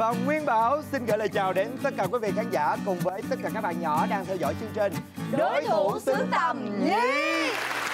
Nguyên Bảo xin gửi lời chào đến tất cả quý vị khán giả cùng với tất cả các bạn nhỏ đang theo dõi chương trình Đối thủ xứng tầm nhí.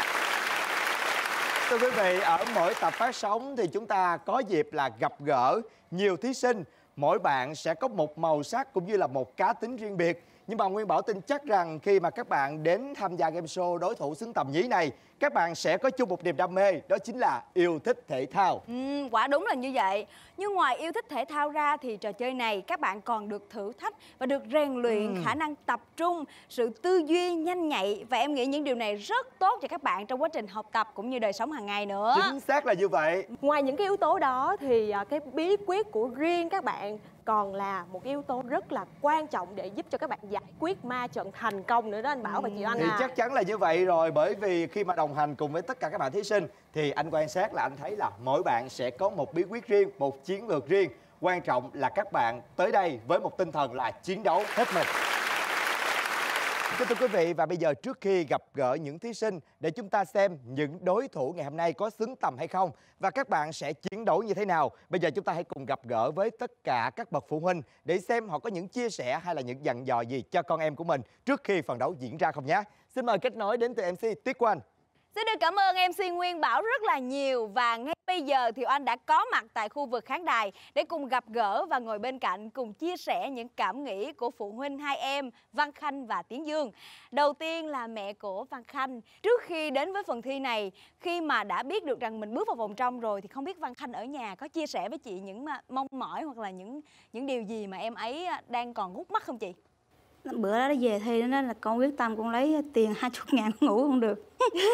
Thưa quý vị, ở mỗi tập phát sóng thì chúng ta có dịp là gặp gỡ nhiều thí sinh. Mỗi bạn sẽ có một màu sắc cũng như là một cá tính riêng biệt. Nhưng mà Nguyên Bảo tin chắc rằng khi mà các bạn đến tham gia game show Đối thủ xứng tầm nhí này, các bạn sẽ có chung một niềm đam mê, đó chính là yêu thích thể thao. Quả đúng là như vậy. Nhưng ngoài yêu thích thể thao ra thì trò chơi này các bạn còn được thử thách và được rèn luyện khả năng tập trung, sự tư duy nhanh nhạy. Và em nghĩ những điều này rất tốt cho các bạn trong quá trình học tập cũng như đời sống hàng ngày nữa. Chính xác là như vậy. Ngoài những cái yếu tố đó thì cái bí quyết của riêng các bạn còn là một yếu tố rất là quan trọng để giúp cho các bạn giải quyết ma trận thành công nữa đó anh Bảo và chị Oanh Thì chắc chắn là như vậy rồi, bởi vì khi mà đồng hành cùng với tất cả các bạn thí sinh thì anh quan sát là anh thấy là mỗi bạn sẽ có một bí quyết riêng, một chiến lược riêng. Quan trọng là các bạn tới đây với một tinh thần là chiến đấu hết mình. Thưa quý vị, và bây giờ trước khi gặp gỡ những thí sinh để chúng ta xem những đối thủ ngày hôm nay có xứng tầm hay không và các bạn sẽ chiến đấu như thế nào, bây giờ chúng ta hãy cùng gặp gỡ với tất cả các bậc phụ huynh để xem họ có những chia sẻ hay là những dặn dò gì cho con em của mình trước khi phần đấu diễn ra không nhé. Xin mời kết nối đến từ MC Tuyết Quang. Xin được cảm ơn MC Nguyên Bảo rất là nhiều. Và ngay bây giờ thì Oanh đã có mặt tại khu vực khán đài để cùng gặp gỡ và ngồi bên cạnh cùng chia sẻ những cảm nghĩ của phụ huynh hai em Văn Khanh và Tiến Dương. Đầu tiên là mẹ của Văn Khanh. Trước khi đến với phần thi này, khi mà đã biết được rằng mình bước vào vòng trong rồi thì không biết Văn Khanh ở nhà có chia sẻ với chị những mong mỏi hoặc là những điều gì mà em ấy đang còn hút mắt không chị? Bữa đó nó về thi nó là con quyết tâm con lấy tiền 20.000 ngủ không được.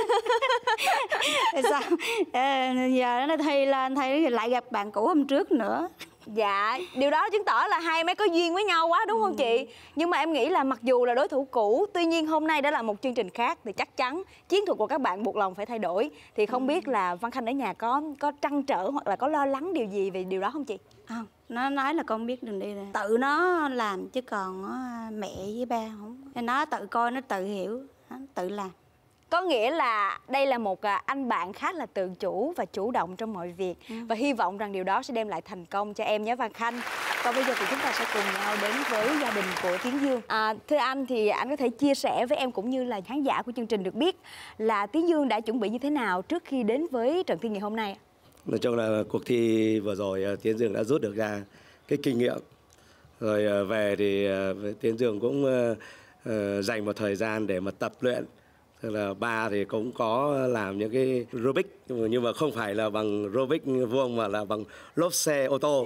Sao giờ nó thi lên thi lại gặp bạn cũ hôm trước nữa. Dạ, điều đó chứng tỏ là hai mấy có duyên với nhau quá đúng không chị? Nhưng mà em nghĩ là mặc dù là đối thủ cũ, tuy nhiên hôm nay đã là một chương trình khác thì chắc chắn chiến thuật của các bạn buộc lòng phải thay đổi. Thì không biết là Văn Khanh ở nhà có trăn trở hoặc là có lo lắng điều gì về điều đó không chị? Không, nó nói là con biết đường đi rồi. Tự nó làm chứ còn mẹ với ba không. Nó tự coi, nó tự hiểu, nó tự làm. Có nghĩa là đây là một anh bạn khá là tự chủ và chủ động trong mọi việc. Và hy vọng rằng điều đó sẽ đem lại thành công cho em nhé Văn Khanh. Còn bây giờ thì chúng ta sẽ cùng nhau đến với gia đình của Tiến Dương. Thưa anh thì anh có thể chia sẻ với em cũng như là khán giả của chương trình được biết là Tiến Dương đã chuẩn bị như thế nào trước khi đến với trận thi ngày hôm nay? Nói chung là cuộc thi vừa rồi Tiến Dương đã rút được ra cái kinh nghiệm. Rồi về thì Tiến Dương cũng dành một thời gian để mà tập luyện. Tức là ba thì cũng có làm những cái Rubik nhưng mà không phải là bằng Rubik vuông mà là bằng lốp xe ô tô.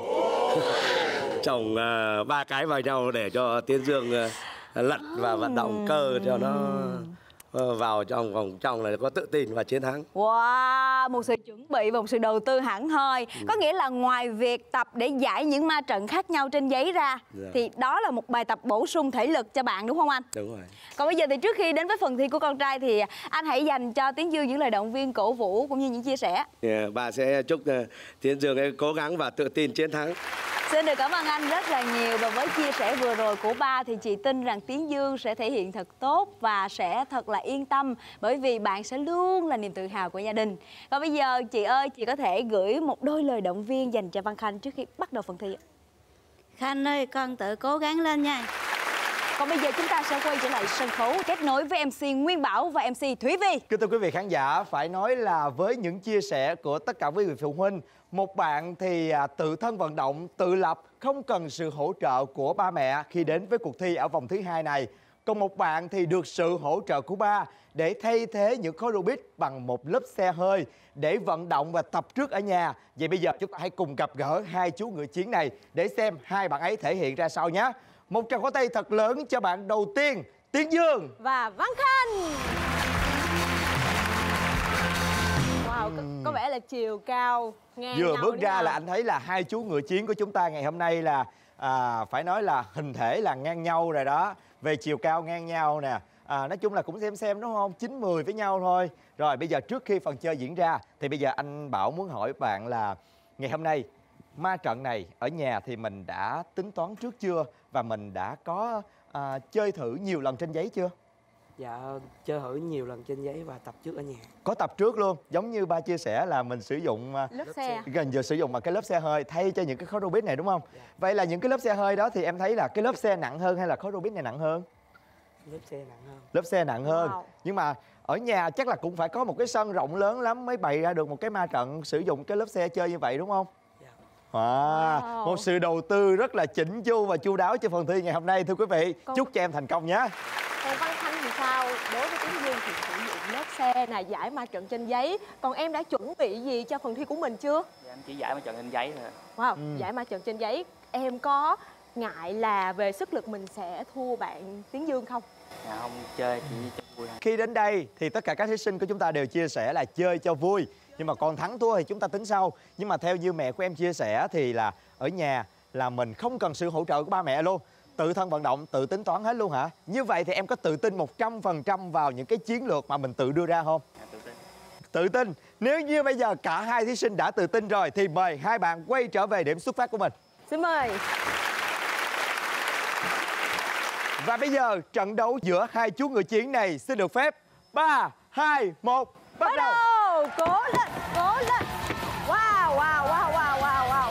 Chồng ba cái vào nhau để cho Tiến Dương lật và vận động cơ cho nó vào trong vòng trong là có tự tin và chiến thắng. Wow, một sự chuẩn bị và một sự đầu tư hẳn hoi. Có nghĩa là ngoài việc tập để giải những ma trận khác nhau trên giấy ra thì đó là một bài tập bổ sung thể lực cho bạn đúng không anh? Đúng rồi. Còn bây giờ thì trước khi đến với phần thi của con trai thì anh hãy dành cho Tiến Dương những lời động viên cổ vũ cũng như những chia sẻ. Bà sẽ chúc Tiến Dương cố gắng và tự tin chiến thắng. Xin được cảm ơn anh rất là nhiều. Và với chia sẻ vừa rồi của ba thì chị tin rằng Tiến Dương sẽ thể hiện thật tốt và sẽ thật là yên tâm, bởi vì bạn sẽ luôn là niềm tự hào của gia đình. Và bây giờ chị ơi, chị có thể gửi một đôi lời động viên dành cho Văn Khanh trước khi bắt đầu phần thi. Khanh ơi, con tự cố gắng lên nha. Còn bây giờ chúng ta sẽ quay trở lại sân khấu kết nối với MC Nguyên Bảo và MC Thúy Vi. Thưa quý vị khán giả, phải nói là với những chia sẻ của tất cả quý vị phụ huynh, một bạn thì tự thân vận động, tự lập, không cần sự hỗ trợ của ba mẹ khi đến với cuộc thi ở vòng thứ hai này. Còn một bạn thì được sự hỗ trợ của ba để thay thế những khối Rubik bằng một lớp xe hơi để vận động và tập trước ở nhà. Vậy bây giờ chúng ta hãy cùng gặp gỡ hai chú ngựa chiến này để xem hai bạn ấy thể hiện ra sao nhé. Một tràng pháo tay thật lớn cho bạn đầu tiên, Tiến Dương và Văn Khanh. Wow, có vẻ là chiều cao ngang vừa nhau bước ra nào. là anh thấy là hai chú ngựa chiến của chúng ta ngày hôm nay là phải nói là hình thể là ngang nhau rồi đó, về chiều cao ngang nhau nè, nói chung là cũng xem đúng không, 9-10 với nhau thôi. Rồi bây giờ trước khi phần chơi diễn ra thì bây giờ anh Bảo muốn hỏi bạn là ngày hôm nay ma trận này ở nhà thì mình đã tính toán trước chưa và mình đã có chơi thử nhiều lần trên giấy chưa? Dạ chơi thử nhiều lần trên giấy và tập trước ở nhà. Có tập trước luôn, giống như ba chia sẻ là mình sử dụng Lớp xe. gần giờ sử dụng bằng cái lớp xe hơi thay cho những cái khối Rubik này đúng không? Vậy là những cái lớp xe hơi đó thì em thấy là cái lớp xe nặng hơn hay là khối Rubik này nặng hơn? Lớp xe nặng hơn. Lớp xe nặng hơn. Wow. Nhưng mà ở nhà chắc là cũng phải có một cái sân rộng lớn lắm mới bày ra được một cái ma trận sử dụng cái lớp xe chơi như vậy đúng không? Dạ. Wow. Một sự đầu tư rất là chỉnh chu và chu đáo cho phần thi ngày hôm nay thưa quý vị. Chúc cho em thành công nhé. Còn Văn Thanh thì sao? Đối với Tiến Dương thì sử dụng lớp xe này, giải ma trận trên giấy. Còn em đã chuẩn bị gì cho phần thi của mình chưa? Dạ, em chỉ giải ma trận trên giấy thôi. Wow, giải ma trận trên giấy. Em có ngại là về sức lực mình sẽ thua bạn Tiến Dương không? Dạ, không chơi chỉ cho vui thôi. Khi đến đây thì tất cả các thí sinh của chúng ta đều chia sẻ là chơi cho vui. Nhưng mà còn thắng thua thì chúng ta tính sau. Nhưng mà theo như mẹ của em chia sẻ thì là ở nhà là mình không cần sự hỗ trợ của ba mẹ luôn. Tự thân vận động, tự tính toán hết luôn hả? Như vậy thì em có tự tin 100% vào những cái chiến lược mà mình tự đưa ra không? Dạ, tự tin. Tự tin. Nếu như bây giờ cả hai thí sinh đã tự tin rồi thì mời hai bạn quay trở về điểm xuất phát của mình. Xin mời. Và bây giờ trận đấu giữa hai chú ngựa chiến này xin được phép 3, 2, 1 bắt đầu. Cố lên, cố lên. Wow, wow, wow, wow, wow, wow.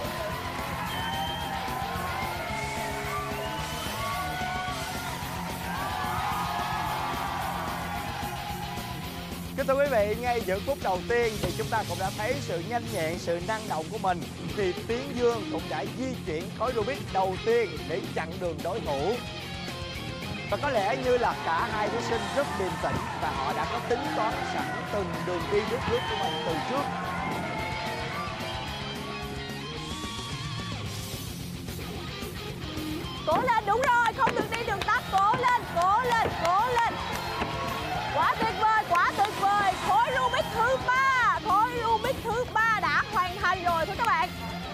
Kính thưa quý vị, ngay những phút đầu tiên thì chúng ta cũng đã thấy sự nhanh nhẹn, sự năng động của mình. Thì Tiến Dương cũng đã di chuyển khối Rubik đầu tiên để chặn đường đối thủ. Và có lẽ như là cả hai thí sinh rất điềm tĩnh và họ đã có tính toán sẵn từng đường đi nước bước của mình từ trước. Cố lên, đúng rồi, không được đi đường tắt. Cố lên, cố lên, cố lên. Quá tuyệt vời, quá tuyệt vời. Khối Rubik thứ 3, khối Rubik thứ 3 đã hoàn thành rồi thưa các bạn.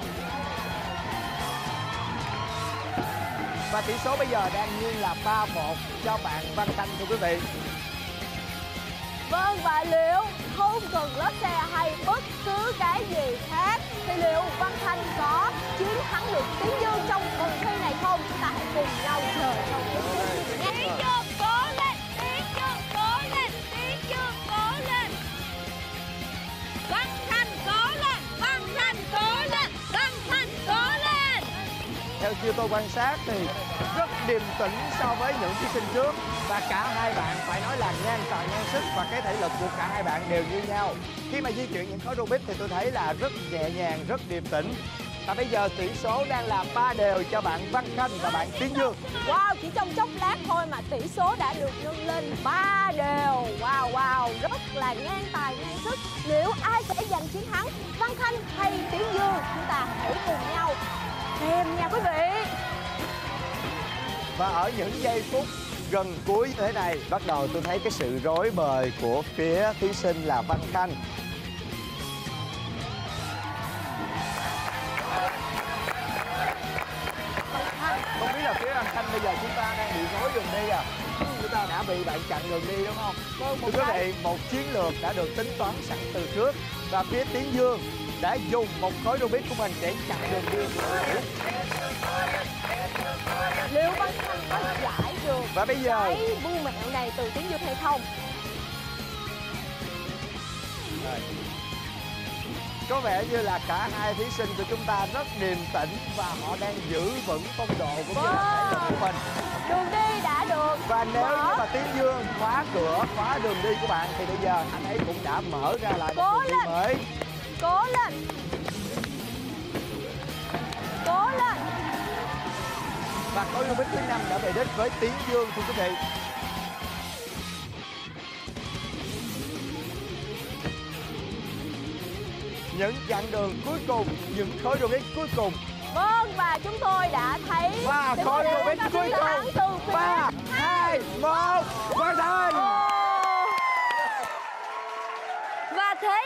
Và tỷ số bây giờ đang nghiêng là 3-1 cho bạn Văn Thanh thưa quý vị. Vâng, và liệu không cần lớp xe hay bất cứ cái gì khác thì liệu Văn Thanh có chiến thắng được Tiến Dương trong phần thi này không? Chúng ta hãy cùng nhau chờ trong những phút nhé. Tiến Dương cố lên, Tiến Dương cố lên, Tiến Dương cố lên. Văn Thanh cố lên, Văn Thanh cố lên, Văn Thanh cố lên. Theo như tôi quan sát thì rất điềm tĩnh so với những thí sinh trước. Và cả hai bạn phải nói là ngang tài ngang sức và cái thể lực của cả hai bạn đều như nhau. Khi mà di chuyển những khối Rubik thì tôi thấy là rất nhẹ nhàng, rất điềm tĩnh. Và bây giờ tỷ số đang là 3-đều cho bạn Văn Thanh và bạn Tiến Dương. Wow, chỉ trong chốc lát thôi mà tỷ số đã được nâng lên 3-đều. Wow, wow, rất là ngang tài ngang sức. Liệu ai sẽ giành chiến thắng, Văn Thanh hay Tiến Dương? Chúng ta hãy cùng nhau xem nha quý vị. Và ở những giây phút gần cuối như thế này, bắt đầu tôi thấy cái sự rối bời của phía thí sinh là Văn Thanh. Không biết là phía Văn Thanh bây giờ chúng ta đang bị rối đường đi à? Chúng ta đã bị bạn chặn đường đi đúng không? Thưa quý vị, một chiến lược đã được tính toán sẵn từ trước. Và phía Tiến Dương đã dùng một khối Rubik của mình để chặn đường đi của đối thủ. Liệu Văn Thanh có giải được Và bây giờ cái mưu mẹo này từ Tiến Dương hay không? có vẻ như là cả hai thí sinh của chúng ta rất điềm tĩnh và họ đang giữ vững phong độ cũng như là thể lực của mình. Đường đi đã được Và nếu mở. như mà Tiến Dương khóa cửa, khóa đường đi của bạn thì bây giờ anh ấy cũng đã mở ra lại một Cố đường đi lên. mới. Cố lên. Cố lên. Và khối Rubik thứ 5 đã về đích với Tiến Dương thưa quý vị. Những chặng đường cuối cùng, những khối Rubik cuối cùng. Vâng, và chúng tôi đã thấy Và khối Rubik cuối cùng 3, 2, 1 hoàn thành. Và thế là phần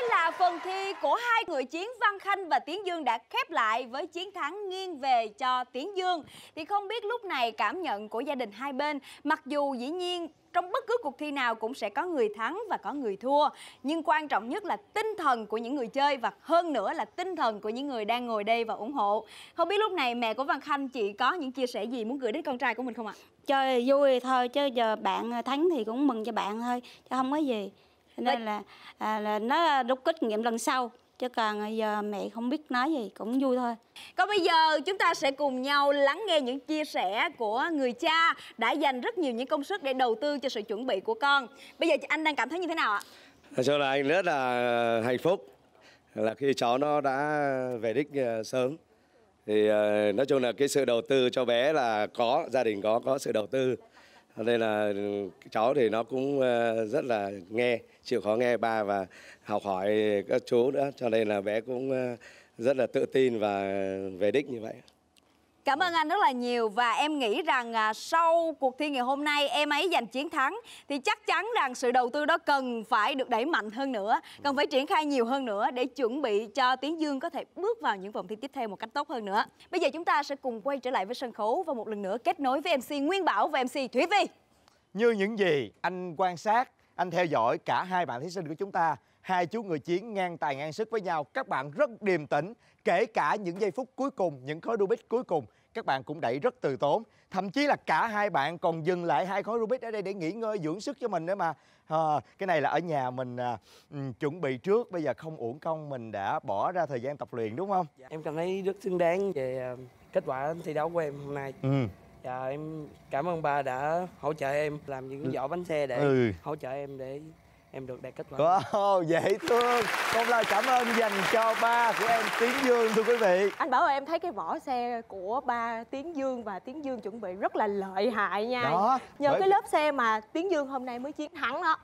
Phần thi của hai người chiến Văn Khanh và Tiến Dương đã khép lại với chiến thắng nghiêng về cho Tiến Dương. Thì không biết lúc này cảm nhận của gia đình hai bên, mặc dù dĩ nhiên trong bất cứ cuộc thi nào cũng sẽ có người thắng và có người thua, nhưng quan trọng nhất là tinh thần của những người chơi và hơn nữa là tinh thần của những người đang ngồi đây và ủng hộ. Không biết lúc này mẹ của Văn Khanh, chị có những chia sẻ gì muốn gửi đến con trai của mình không ạ? Chơi vui thôi chứ giờ bạn thắng thì cũng mừng cho bạn thôi chứ không có gì. Cho nên là nó rút kinh nghiệm lần sau. Chứ còn giờ mẹ không biết nói gì cũng vui thôi. Còn bây giờ chúng ta sẽ cùng nhau lắng nghe những chia sẻ của người cha đã dành rất nhiều những công sức để đầu tư cho sự chuẩn bị của con. Bây giờ anh đang cảm thấy như thế nào ạ? Nói chung là anh rất là hạnh phúc là khi cháu nó đã về đích sớm. Thì nói chung là cái sự đầu tư cho bé là có, gia đình có sự đầu tư. Nên là cháu thì nó cũng rất là chịu khó nghe ba và học hỏi các chú nữa. Cho nên là bé cũng rất là tự tin và về đích như vậy. Cảm ơn anh rất là nhiều và em nghĩ rằng sau cuộc thi ngày hôm nay em ấy giành chiến thắng thì chắc chắn rằng sự đầu tư đó cần phải được đẩy mạnh hơn nữa, cần phải triển khai nhiều hơn nữa để chuẩn bị cho Tiến Dương có thể bước vào những vòng thi tiếp theo một cách tốt hơn nữa. Bây giờ chúng ta sẽ cùng quay trở lại với sân khấu và một lần nữa kết nối với MC Nguyên Bảo và MC Thủy Vi. Như những gì anh quan sát, anh theo dõi cả hai bạn thí sinh của chúng ta, hai chú người chiến ngang tài ngang sức với nhau. Các bạn rất điềm tĩnh, kể cả những giây phút cuối cùng, những khối Rubik cuối cùng, các bạn cũng đẩy rất từ tốn. Thậm chí là cả hai bạn còn dừng lại hai khối Rubik ở đây để nghỉ ngơi dưỡng sức cho mình nữa mà. Cái này là ở nhà mình chuẩn bị trước, bây giờ không uổng công mình đã bỏ ra thời gian tập luyện đúng không? Em cảm thấy rất xứng đáng về kết quả thi đấu của em hôm nay. Và em cảm ơn ba đã hỗ trợ em làm những giỏ bánh xe để hỗ trợ em để em được đạt kết quả. Wow, dễ thương. Một lời cảm ơn dành cho ba của em Tiến Dương thưa quý vị. Anh Bảo ơi, em thấy cái vỏ xe của ba Tiến Dương và Tiến Dương chuẩn bị rất là lợi hại nha. Đó, nhờ cái lớp xe mà Tiến Dương hôm nay mới chiến thắng đó.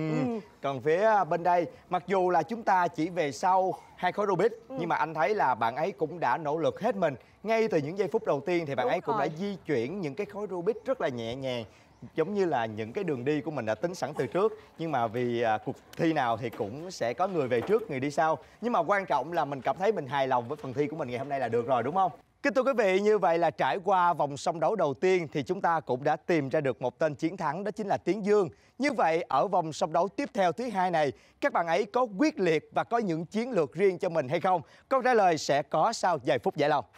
Còn phía bên đây, mặc dù là chúng ta chỉ về sau hai khối Rubik, nhưng mà anh thấy là bạn ấy cũng đã nỗ lực hết mình. Ngay từ những giây phút đầu tiên thì bạn ấy cũng đã di chuyển những cái khối Rubik rất là nhẹ nhàng, giống như là những cái đường đi của mình đã tính sẵn từ trước. Nhưng mà vì cuộc thi nào thì cũng sẽ có người về trước, người đi sau. Nhưng mà quan trọng là mình cảm thấy mình hài lòng với phần thi của mình ngày hôm nay là được rồi đúng không? Kính thưa quý vị, như vậy là trải qua vòng song đấu đầu tiên thì chúng ta cũng đã tìm ra được một tên chiến thắng, đó chính là Tiến Dương. Như vậy ở vòng song đấu tiếp theo thứ hai này, các bạn ấy có quyết liệt và có những chiến lược riêng cho mình hay không? Câu trả lời sẽ có sau vài phút giải lao.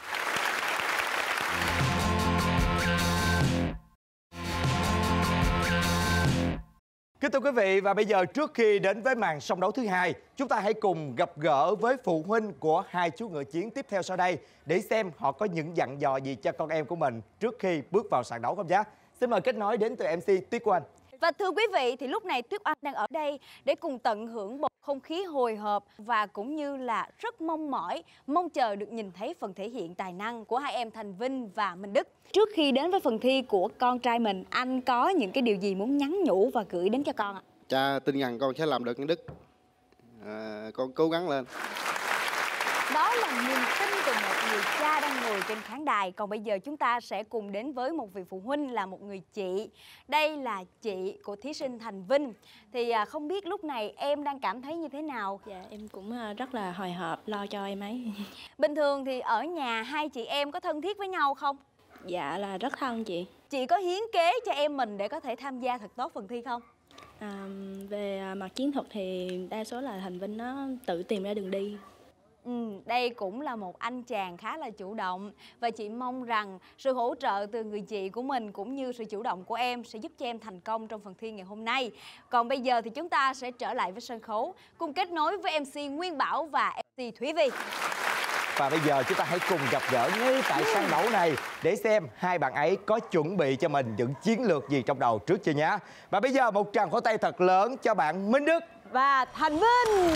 Kính thưa quý vị, và bây giờ trước khi đến với màn song đấu thứ hai, chúng ta hãy cùng gặp gỡ với phụ huynh của hai chú ngựa chiến tiếp theo sau đây để xem họ có những dặn dò gì cho con em của mình trước khi bước vào sàn đấu không nhé. Xin mời kết nối đến từ MC Tuyết Oanh. Và thưa quý vị, thì lúc này Tuyết Oanh đang ở đây để cùng tận hưởng bầu không khí hồi hộp và cũng như là rất mong chờ được nhìn thấy phần thể hiện tài năng của hai em Thành Vinh và Minh Đức. Trước khi đến với phần thi của con trai mình, anh có những cái điều gì muốn nhắn nhủ và gửi đến cho con ạ? Cha tin rằng con sẽ làm được những Đức. Con cố gắng lên. Đó là niềm tin từ một người cha đang ngồi trên khán đài. Còn bây giờ chúng ta sẽ cùng đến với một vị phụ huynh là một người chị. Đây là chị của thí sinh Thành Vinh. Thì không biết lúc này em đang cảm thấy như thế nào? Dạ em cũng rất là hồi hộp lo cho em ấy. Bình thường thì ở nhà hai chị em có thân thiết với nhau không? Dạ là rất thân chị. Chị có hiến kế cho em mình để có thể tham gia thật tốt phần thi không? Về mặt chiến thuật thì đa số là Thành Vinh nó tự tìm ra đường đi. Đây cũng là một anh chàng khá là chủ động và chị mong rằng sự hỗ trợ từ người chị của mình cũng như sự chủ động của em sẽ giúp cho em thành công trong phần thi ngày hôm nay. Còn bây giờ thì chúng ta sẽ trở lại với sân khấu cùng kết nối với MC Nguyên Bảo và MC Thủy Vi. Và bây giờ chúng ta hãy cùng gặp gỡ ngay tại sân đấu này để xem hai bạn ấy có chuẩn bị cho mình những chiến lược gì trong đầu trước chưa nhé. Và bây giờ một tràng pháo tay thật lớn cho bạn Minh Đức và Thành Vinh.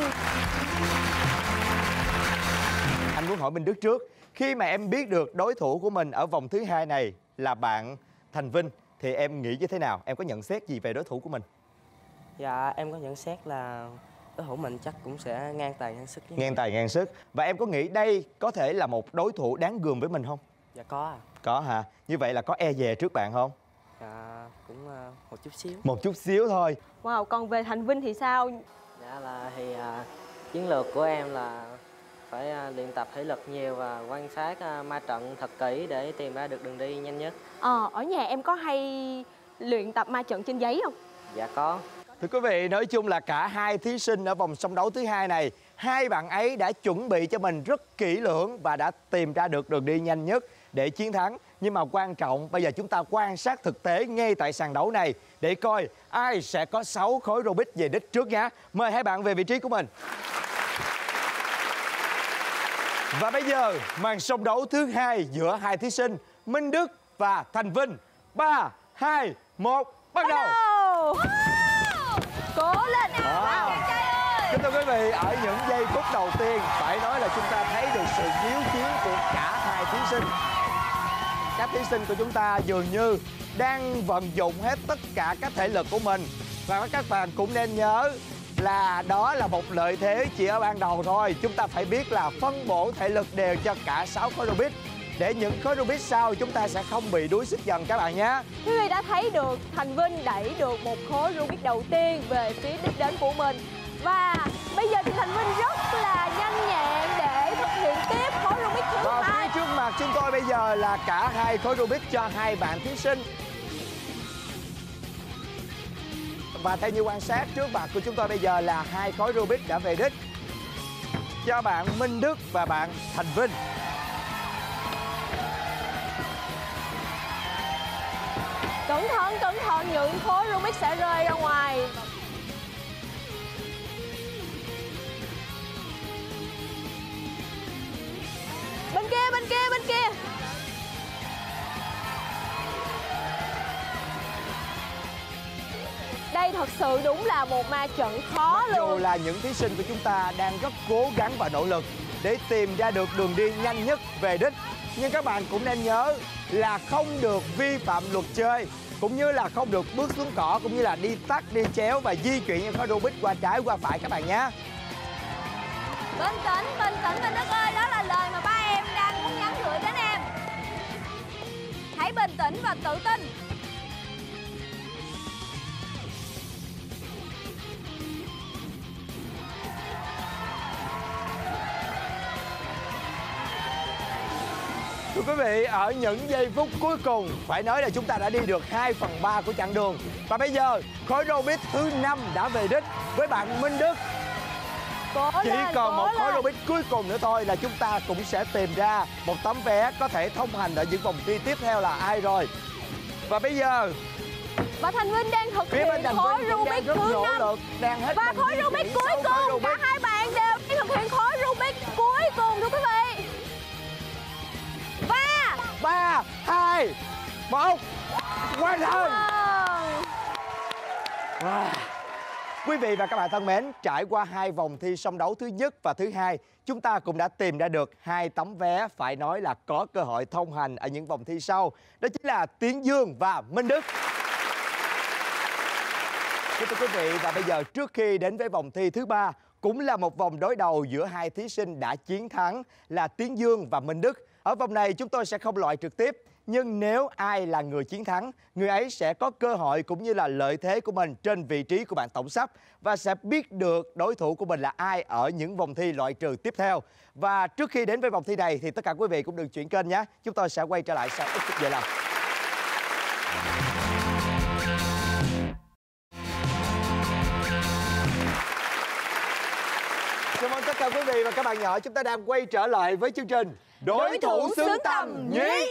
Anh muốn hỏi Minh Đức trước, khi mà em biết được đối thủ của mình ở vòng thứ hai này là bạn Thành Vinh thì em nghĩ như thế nào? Em có nhận xét gì về đối thủ của mình? Dạ em có nhận xét là đối thủ mình chắc cũng sẽ ngang tài ngang sức. Ngang tài ngang sức. Và em có nghĩ đây có thể là một đối thủ đáng gờm với mình không? Dạ có à. Có hả? Như vậy là có e dè trước bạn không? Dạ cũng một chút xíu. Một chút xíu thôi. Wow, còn về Thành Vinh thì sao? Dạ là thì Chiến lược của em là phải luyện tập thể lực nhiều và quan sát ma trận thật kỹ để tìm ra được đường đi nhanh nhất. Ở nhà em có hay luyện tập ma trận trên giấy không? Dạ có. Thưa quý vị, nói chung là cả hai thí sinh ở vòng song đấu thứ hai này, hai bạn ấy đã chuẩn bị cho mình rất kỹ lưỡng và đã tìm ra được đường đi nhanh nhất để chiến thắng. Nhưng mà quan trọng, bây giờ chúng ta quan sát thực tế ngay tại sàn đấu này để coi ai sẽ có 6 khối Rubik về đích trước nhé. Mời hai bạn về vị trí của mình. Và bây giờ, màn song đấu thứ hai giữa hai thí sinh Minh Đức và Thành Vinh. 3, 2, 1, bắt đầu! Cố lên! Kính thưa quý vị, ở những giây phút đầu tiên, phải nói là chúng ta thấy được sự hiếu chiến của cả hai thí sinh. Các thí sinh của chúng ta dường như đang vận dụng hết tất cả các thể lực của mình. Và các bạn cũng nên nhớ là đó là một lợi thế chỉ ở ban đầu thôi. Chúng ta phải biết là phân bổ thể lực đều cho cả 6 khối Rubik, để những khối Rubik sau chúng ta sẽ không bị đuối sức dần các bạn nhé. Quý vị đã thấy được Thành Vinh đẩy được một khối Rubik đầu tiên về phía đích đến của mình. Và bây giờ thì Thành Vinh rất là nhanh nhẹn để thực hiện tiếp khối Rubik thứ Và hai. phía trước mặt chúng tôi bây giờ là cả hai khối Rubik cho hai bạn thí sinh. Và theo như quan sát trước mặt của chúng tôi bây giờ là hai khối Rubik đã về đích cho bạn Minh Đức và bạn Thành Vinh. Cẩn thận, những khối Rubik sẽ rơi ra ngoài. Bên kia. Đây thật sự đúng là một ma trận khó Mặc dù luôn. là những thí sinh của chúng ta đang rất cố gắng và nỗ lực để tìm ra được đường đi nhanh nhất về đích, nhưng các bạn cũng nên nhớ là không được vi phạm luật chơi, cũng như là không được bước xuống cỏ, cũng như là đi tắt, đi chéo và di chuyển những khối Rubik qua trái qua phải các bạn nhé. Bình tĩnh Minh Đức ơi, đó là lời mà ba em đang muốn nhắn gửi đến em. Hãy bình tĩnh và tự tin. Thưa quý vị, ở những giây phút cuối cùng, phải nói là chúng ta đã đi được 2/3 của chặng đường. Và bây giờ, khối Rubik thứ 5 đã về đích với bạn Minh Đức. Chỉ còn một khối Rubik cuối cùng nữa thôi là chúng ta cũng sẽ tìm ra một tấm vé có thể thông hành ở những vòng thi tiếp theo là ai rồi. Và bây giờ, và Thành Vinh đang thực hiện khối Rubik thứ 5. Và khối Rubik cuối cùng, cả hai bạn đều đang thực hiện khối Rubik cuối cùng thưa quý vị. 3, 2, 1, hoàn thành! Wow. Quý vị và các bạn thân mến, trải qua hai vòng thi song đấu thứ nhất và thứ hai, chúng ta cũng đã tìm ra được hai tấm vé phải nói là có cơ hội thông hành ở những vòng thi sau. Đó chính là Tiến Dương và Minh Đức. Thưa quý vị, và bây giờ trước khi đến với vòng thi thứ ba, cũng là một vòng đối đầu giữa hai thí sinh đã chiến thắng là Tiến Dương và Minh Đức. Ở vòng này chúng tôi sẽ không loại trực tiếp, nhưng nếu ai là người chiến thắng, người ấy sẽ có cơ hội cũng như là lợi thế của mình trên vị trí của bảng tổng sắp và sẽ biết được đối thủ của mình là ai ở những vòng thi loại trừ tiếp theo. Và trước khi đến với vòng thi này thì tất cả quý vị cũng đừng chuyển kênh nhé. Chúng tôi sẽ quay trở lại sau ít phút giờ làm. Chào mừng tất cả quý vị và các bạn nhỏ, chúng ta đang quay trở lại với chương trình Đối thủ xứng tầm nhí.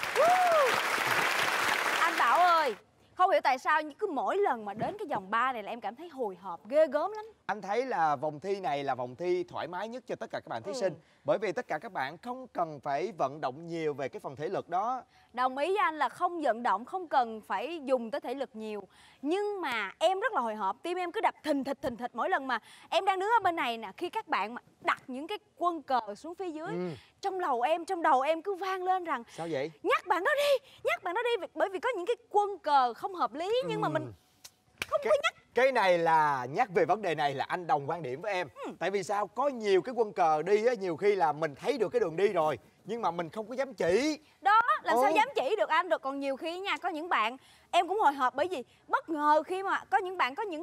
Anh Bảo ơi, không hiểu tại sao cứ mỗi lần mà đến cái vòng 3 này là em cảm thấy hồi hộp ghê gớm lắm. Anh thấy là vòng thi này là vòng thi thoải mái nhất cho tất cả các bạn thí sinh. Bởi vì tất cả các bạn không cần phải vận động nhiều về cái phần thể lực đó. Đồng ý với anh là không vận động, không cần phải dùng tới thể lực nhiều. Nhưng mà em rất là hồi hộp, tim em cứ đập thình thịch mỗi lần mà em đang đứng ở bên này nè. Khi các bạn mà đặt những cái quân cờ xuống phía dưới, trong đầu em cứ vang lên rằng sao vậy? Nhắc bạn đó đi, bởi vì có những cái quân cờ không hợp lý nhưng mà mình không có nhắc. Cái này là nhắc về vấn đề này là anh đồng quan điểm với em. Tại vì sao? Có nhiều cái quân cờ đi á, nhiều khi là mình thấy được cái đường đi rồi nhưng mà mình không có dám chỉ. Đó, làm sao dám chỉ được anh được. Còn nhiều khi nha, có những bạn em cũng hồi hộp bởi vì bất ngờ khi mà có những bạn có những cái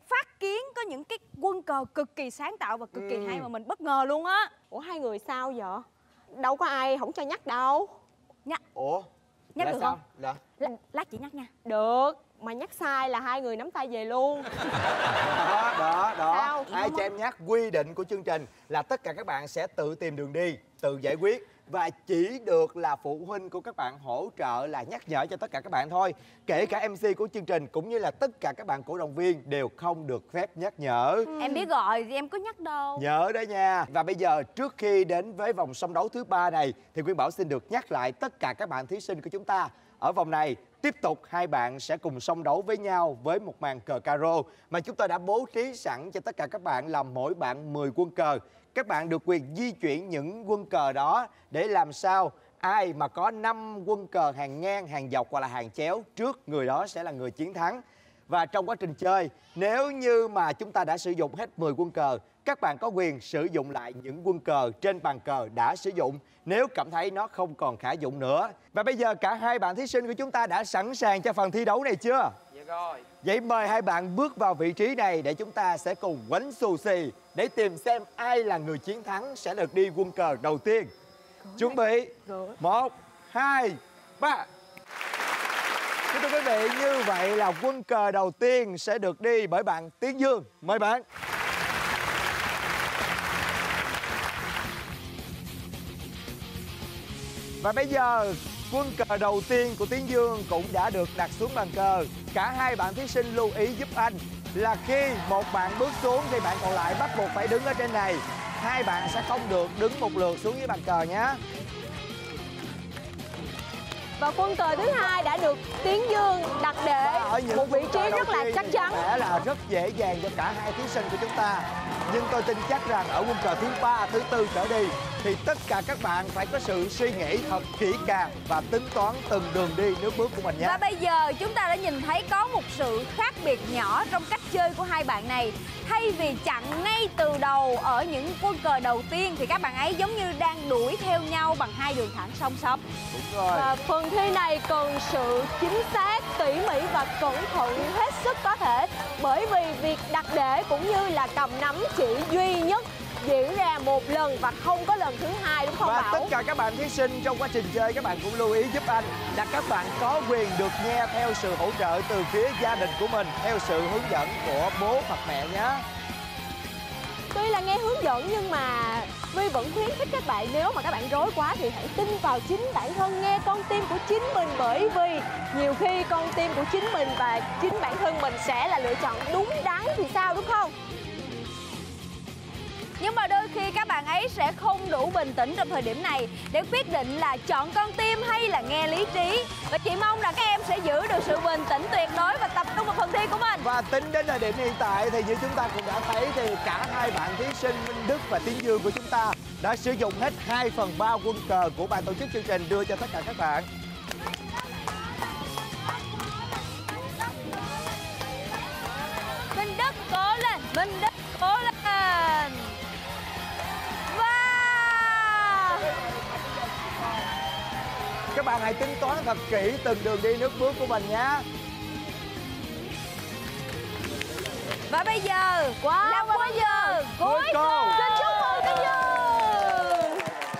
phát kiến có những cái quân cờ cực kỳ sáng tạo và cực kỳ hay mà mình bất ngờ luôn á. Ủa hai người sao vậy? Đâu có ai không cho nhắc đâu. Nhắc. Ủa? Nhắc là được sao? không? Là Lát chị nhắc nha. Được, mà nhắc sai là hai người nắm tay về luôn. đó. Sao? Ai cho em nhắc, quy định của chương trình là tất cả các bạn sẽ tự tìm đường đi, tự giải quyết. Và chỉ được là phụ huynh của các bạn hỗ trợ là nhắc nhở cho tất cả các bạn thôi. Kể cả MC của chương trình cũng như là tất cả các bạn cổ động viên đều không được phép nhắc nhở. Em biết rồi, em có nhắc đâu. Nhớ đó nha. Và bây giờ trước khi đến với vòng song đấu thứ 3 này thì Nguyên Bảo xin được nhắc lại tất cả các bạn thí sinh của chúng ta. Ở vòng này tiếp tục hai bạn sẽ cùng song đấu với nhau với một màn cờ caro mà chúng tôi đã bố trí sẵn cho tất cả các bạn, là mỗi bạn 10 quân cờ. Các bạn được quyền di chuyển những quân cờ đó để làm sao ai mà có 5 quân cờ hàng ngang, hàng dọc hoặc là hàng chéo trước, người đó sẽ là người chiến thắng. Và trong quá trình chơi, nếu như mà chúng ta đã sử dụng hết 10 quân cờ, các bạn có quyền sử dụng lại những quân cờ trên bàn cờ đã sử dụng nếu cảm thấy nó không còn khả dụng nữa. Và bây giờ cả hai bạn thí sinh của chúng ta đã sẵn sàng cho phần thi đấu này chưa? Dạ rồi. Vậy mời hai bạn bước vào vị trí này để chúng ta sẽ cùng quánh xù xì để tìm xem ai là người chiến thắng sẽ được đi quân cờ đầu tiên. Chuẩn bị 1, 2, 3. Thưa quý vị, như vậy là quân cờ đầu tiên sẽ được đi bởi bạn Tiến Dương. Mời bạn. Và bây giờ quân cờ đầu tiên của Tiến Dương cũng đã được đặt xuống bàn cờ. Cả hai bạn thí sinh lưu ý giúp anh là khi một bạn bước xuống thì bạn còn lại bắt buộc phải đứng ở trên này. Hai bạn sẽ không được đứng một lượt xuống dưới bàn cờ nhé. Và quân cờ thứ hai đã được Tiến Dương đặt để một vị trí rất là chắc chắn. Sẽ là rất dễ dàng cho cả hai thí sinh của chúng ta. Nhưng tôi tin chắc rằng ở quân cờ thứ 3, thứ 4 trở đi thì tất cả các bạn phải có sự suy nghĩ thật kỹ càng và tính toán từng đường đi nước bước của mình nhé. Và bây giờ chúng ta đã nhìn thấy có một sự khác biệt nhỏ trong cách chơi của hai bạn này. Thay vì chặn ngay từ đầu ở những quân cờ đầu tiên thì các bạn ấy giống như đang đuổi theo nhau bằng hai đường thẳng song song. Đúng rồi. Và phần thi này cần sự chính xác, tỉ mỉ và cẩn thận hết sức có thể. Bởi vì việc đặt để cũng như là cầm nắm chỉ duy nhất diễn ra một lần và không có lần thứ hai, đúng không Và Bảo? tất cả các bạn thí sinh trong quá trình chơi, các bạn cũng lưu ý giúp anh là các bạn có quyền được nghe theo sự hỗ trợ từ phía gia đình của mình, theo sự hướng dẫn của bố hoặc mẹ nhé. Tuy là nghe hướng dẫn nhưng mà Vi vẫn khuyến khích các bạn, nếu mà các bạn rối quá thì hãy tin vào chính bản thân, nghe con tim của chính mình. Bởi vì nhiều khi con tim của chính mình và chính bản thân mình sẽ là lựa chọn đúng đắn thì sao, đúng không? Nhưng mà đôi khi các bạn ấy sẽ không đủ bình tĩnh trong thời điểm này để quyết định là chọn con tim hay là nghe lý trí. Và chị mong là các em sẽ giữ được sự bình tĩnh tuyệt đối và tập trung vào phần thi của mình. Và tính đến thời điểm hiện tại thì như chúng ta cũng đã thấy thì cả hai bạn thí sinh Minh Đức và Tiến Dương của chúng ta đã sử dụng hết 2/3 quân cờ của ban tổ chức chương trình đưa cho tất cả các bạn. Minh Đức cố lên, Minh Đức cố lên. Các bạn hãy tính toán thật kỹ từng đường đi nước bước của mình nhé. Và bây giờ là quân cờ cuối cùng. Xin chúc mừng Tiến Dương.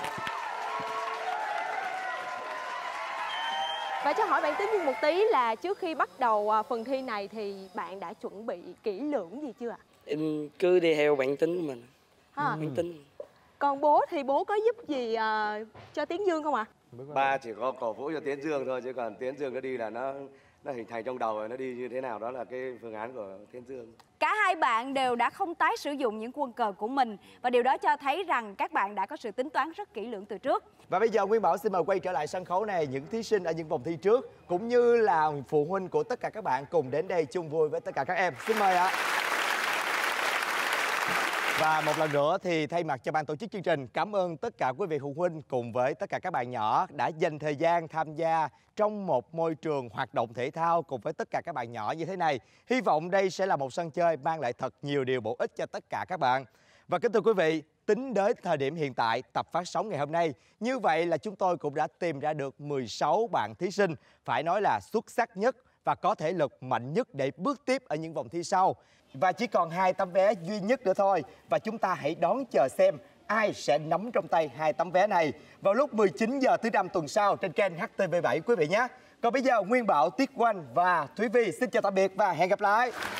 Và cho hỏi bạn Tiến Dương một tí là trước khi bắt đầu phần thi này thì bạn đã chuẩn bị kỹ lưỡng gì chưa ạ? Em cứ đi theo bản tính của mình. Bản tính. Còn bố thì bố có giúp gì cho Tiến Dương không ạ? Ba chỉ có cổ vũ cho Tiến Dương thôi, chứ còn Tiến Dương nó đi là nó hình thành trong đầu rồi, nó đi như thế nào đó là cái phương án của Tiến Dương. Cả hai bạn đều đã không tái sử dụng những quân cờ của mình và điều đó cho thấy rằng các bạn đã có sự tính toán rất kỹ lưỡng từ trước. Và bây giờ Nguyên Bảo xin mời quay trở lại sân khấu này những thí sinh ở những vòng thi trước cũng như là phụ huynh của tất cả các bạn cùng đến đây chung vui với tất cả các em. Xin mời ạ. Và một lần nữa thì thay mặt cho ban tổ chức chương trình, cảm ơn tất cả quý vị phụ huynh cùng với tất cả các bạn nhỏ đã dành thời gian tham gia trong một môi trường hoạt động thể thao cùng với tất cả các bạn nhỏ như thế này. Hy vọng đây sẽ là một sân chơi mang lại thật nhiều điều bổ ích cho tất cả các bạn. Và kính thưa quý vị, tính đến thời điểm hiện tại tập phát sóng ngày hôm nay, như vậy là chúng tôi cũng đã tìm ra được 16 bạn thí sinh phải nói là xuất sắc nhất và có thể lực mạnh nhất để bước tiếp ở những vòng thi sau. Và chỉ còn 2 tấm vé duy nhất nữa thôi, và chúng ta hãy đón chờ xem ai sẽ nắm trong tay 2 tấm vé này vào lúc 19 giờ thứ Năm tuần sau trên kênh HTV7 quý vị nhé. Còn bây giờ Nguyên Bảo, Tiết Oanh và Thúy Vi xin chào tạm biệt và hẹn gặp lại.